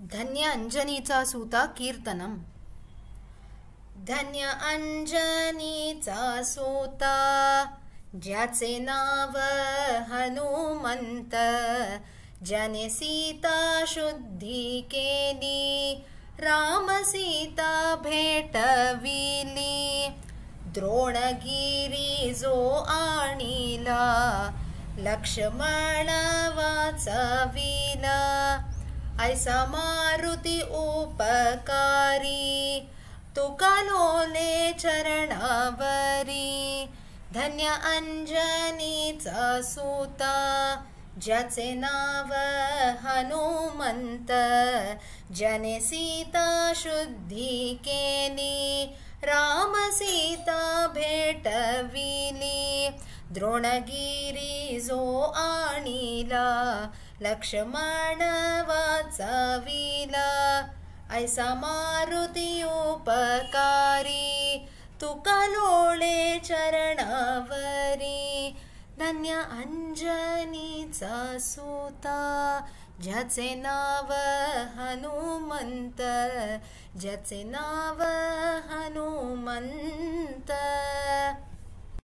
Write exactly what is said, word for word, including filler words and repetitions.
धन्य अंजनीचा सूता कीर्तनम. धन्य अंजनीचा सूता, ज्याचे नाव हनुमंत. ज्याने सीता शुद्धी केली, राम सीता भेटविली. द्रोणगिरी जो आणिला, लक्ष्मण वाचविला. ऐसा मारुती उपकारी, तुका लोले चरणावरी. धन्य अंजनीचा सूता, ज्याचे नाव हनुमंत. ज्याने सीता शुद्धी केली, राम सीता भेटविली. द्रोणगिरी जो आणिला, लक्ष्मण वाचविला. ऐसा मारुती उपकारी, तुका लोळे चरणावरी. धन्य अंजनीचा सूता, ज्याचे नाव हनुमंत. ज्याचे नाव हनुमंत.